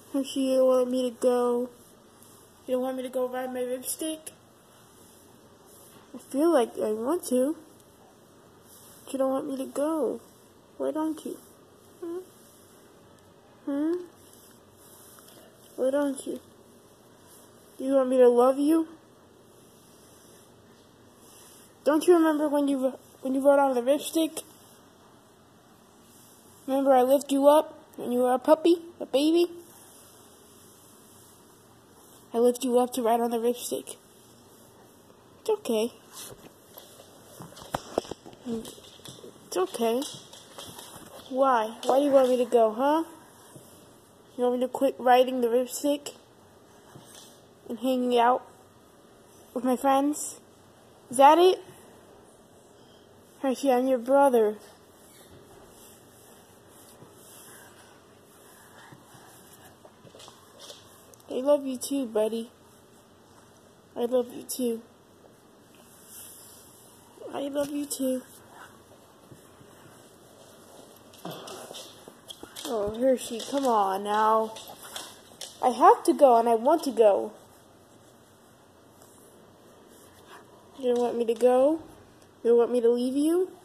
Hershey, you don't want me to go. You don't want me to go ride my ripstick? I feel like I want to. But you don't want me to go. Why don't you? Why don't you? Do you want me to love you? Don't you remember when you rode on the ripstick? Remember I lifted you up when you were a puppy, a baby? I lift you up to ride on the ripstick. It's okay. It's okay. Why? Why do you want me to go, huh? You want me to quit riding the ripstick and hanging out with my friends? Is that it? Hershey, I'm your brother. I love you too, buddy. I love you too. I love you too. Oh, Hershey, come on now. I have to go and I want to go. You don't want me to go? You don't want me to leave you?